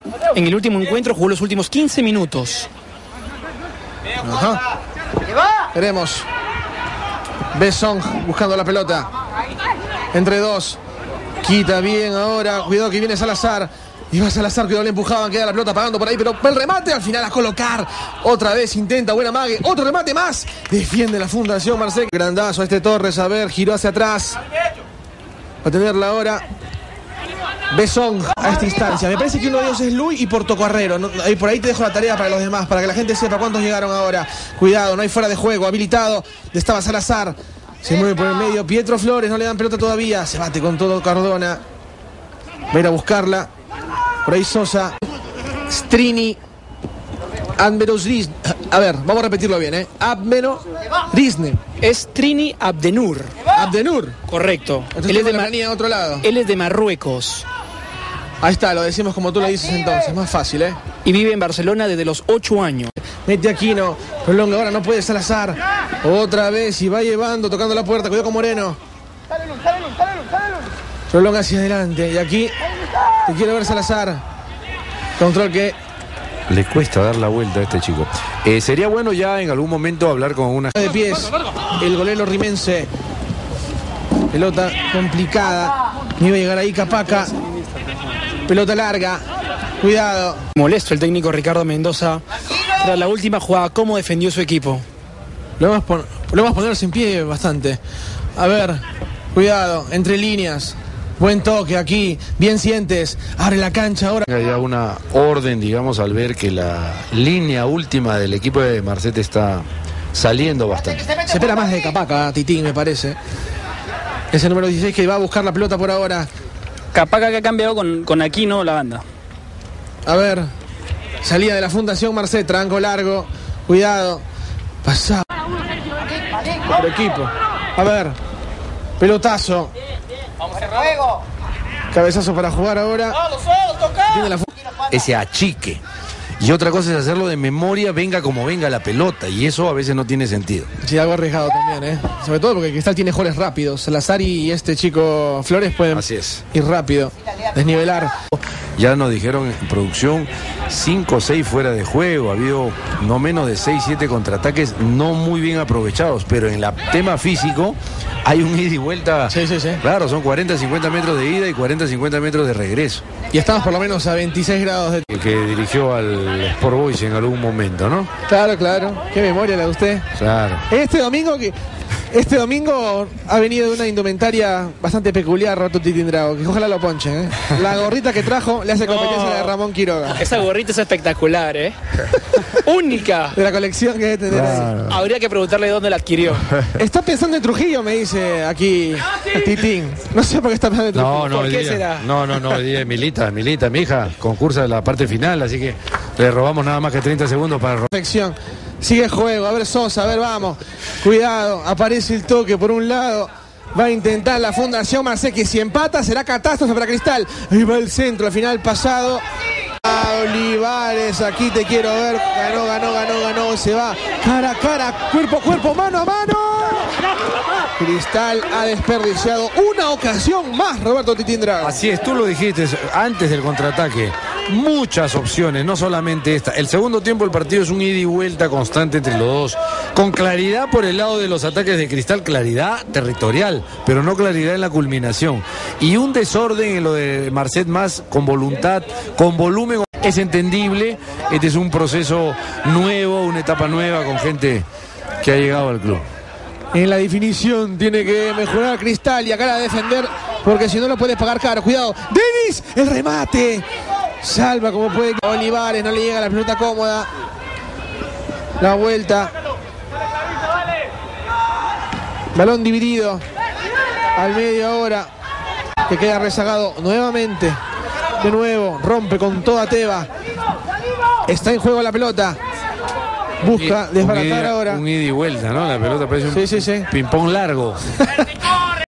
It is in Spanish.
En el último encuentro jugó los últimos 15 minutos. Ajá. Veremos. Besson buscando la pelota. Entre dos. Quita bien ahora. Cuidado que viene Salazar. Y va Salazar, cuidado, le empujaban, queda la pelota pagando por ahí, pero el remate al final a colocar. Otra vez intenta, buena mague, otro remate más. Defiende la Fundación Marseille. Grandazo a este Torres, a ver, giró hacia atrás. Va a tenerla ahora Besson a esta instancia. Me parece que uno de ellos es Luis y Portocarrero. Por ahí te dejo la tarea para los demás, para que la gente sepa cuántos llegaron ahora. Cuidado, no hay fuera de juego, habilitado. Estaba Salazar. Se mueve por el medio. Pietro Flores, no le dan pelota todavía. Se bate con todo Cardona. Va a ir a buscarla. Por ahí Sosa. Strini. Admeros Rizne. A ver, vamos a repetirlo bien, Admero Rizne. Es Trini Abdenur. Abdenur. Correcto. Entonces él es de otro lado. Él es de Marruecos. Ahí está, lo decimos como tú lo dices entonces. Más fácil, Y vive en Barcelona desde los 8 años. Mete Aquino. Prolonga ahora, no puede Salazar. Otra vez y va llevando, tocando la puerta. Cuidado con Moreno. Prolonga hacia adelante. Y aquí te quiero ver Salazar. Control que le cuesta dar la vuelta a este chico. Sería bueno ya en algún momento hablar con una de pies. El golero rimense. Pelota complicada. No iba a llegar ahí Capaca. Pelota larga. Cuidado. Molesto el técnico Ricardo Mendoza tras la última jugada. ¿Cómo defendió su equipo? Lo vamos a ponerse en pie bastante. A ver. Cuidado. Entre líneas. Buen toque aquí, bien sientes, abre la cancha ahora. Hay ya una orden, digamos, al ver que la línea última del equipo de Marcete está saliendo bastante. Se espera más de Capaca, Titín, me parece. Es el número 16 que va a buscar la pelota por ahora. Capaca que ha cambiado con Aquino la banda. A ver, salida de la Fundación Marcet, tranco largo, cuidado. Pasado. Otro equipo. A ver, pelotazo. Cabezazo para jugar ahora. Ese achique. Y otra cosa es hacerlo de memoria, venga como venga la pelota. Y eso a veces no tiene sentido. Sí, algo arriesgado también, Sobre todo porque Cristal tiene jugadores rápidos. Salazar y este chico Flores pueden ir rápido, desnivelar. Ya nos dijeron en producción 5 o 6 fuera de juego. Ha habido no menos de 6, 7 contraataques no muy bien aprovechados. Pero en el tema físico hay un ida y vuelta. Sí. Claro, son 40, 50 metros de ida y 40, 50 metros de regreso. Y estamos por lo menos a 26 grados de... El que dirigió al Sport Boys en algún momento, ¿no? Claro. Qué memoria la de usted. Claro. Este domingo ha venido de una indumentaria bastante peculiar, Roberto Titindrago, que ojalá lo ponchen, La gorrita que trajo le hace competencia a la de Ramón Quiroga. Esa gorrita es espectacular, Única. De la colección que debe tener ahí. Habría que preguntarle dónde la adquirió. Está pensando en Trujillo, me dice aquí Titín. No sé por qué está pensando en Trujillo. No, ¿Por qué será? No, Milita, mi hija, concursa de la parte final, así que le robamos nada más que 30 segundos para... Perfección. Sigue el juego, a ver Sosa, a ver, vamos. Cuidado, aparece el toque por un lado. Va a intentar la Fundación Marseille, que si empata será catástrofe para Cristal. Ahí va el centro, al final pasado. Olivares, aquí te quiero ver. Ganó. Se va cara a cara, cuerpo a cuerpo, mano a mano. Cristal ha desperdiciado una ocasión más, Roberto Titindrago. Así es, tú lo dijiste antes del contraataque. Muchas opciones, no solamente esta. El segundo tiempo del partido es un ida y vuelta constante entre los dos. Con claridad por el lado de los ataques de Cristal, claridad territorial, pero no claridad en la culminación. Y un desorden en lo de Marcet más con voluntad, con volumen. Es entendible, este es un proceso nuevo, una etapa nueva con gente que ha llegado al club. En la definición tiene que mejorar Cristal y acá a defender, porque si no lo puedes pagar caro. Cuidado, Denis, el remate. Salva como puede. Olivares, no le llega la pelota cómoda. La vuelta. Balón dividido. Al medio ahora. Que queda rezagado nuevamente. De nuevo, rompe con toda Teba. Está en juego la pelota. Busca desbaratar ahora. Un ida y vuelta, ¿no? La pelota parece un sí. ping-pong largo.